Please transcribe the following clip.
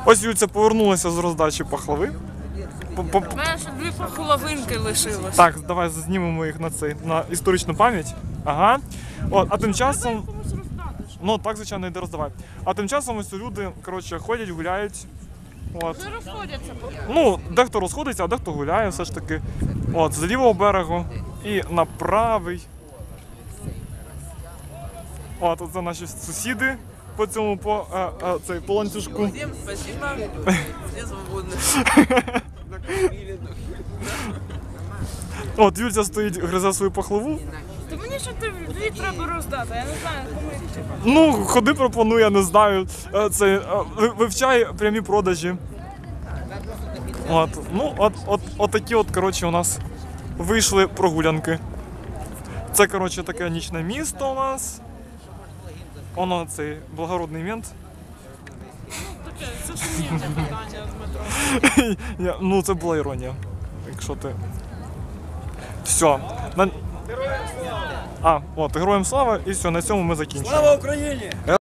Ось Юльця повернулася з роздачі пахлави. У мене ще 2 пахлавинки лишилось. Так, давай знімемо їх на історичну пам'ять. Ага. От, а тим часом... Ну так, звичайно, йде роздавай. А тим часом ось люди, коротше, ходять, гуляють. От. Вже розходяться. Ну, дехто розходиться, а дехто гуляє все ж таки. От, з лівого берегу і на правий. От, це наші сусіди по цьому, по ланцюжку. Всем спасибо, все свободны. От, Юльця стоїть, гризе свою пахлаву. Та мені ще 2 треба роздати, я не знаю, кому їх треба. Ну, ходи пропоную, я не знаю. Вивчай прямі продажі. От, ну, от такі от, коротше, у нас вийшли прогулянки. Це, коротше, таке нічне місто у нас. Воно цей благородний мент. Таке, це ж мені питання з метро. Ну, це була іронія. Якщо ти... Все. От, героям слава, і все, на цьому ми закінчимо. Слава Україні!